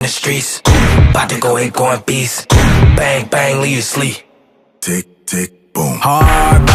the streets. About to go in beast. Bang, bang, leave you sleep. Tick, tick, boom. Hard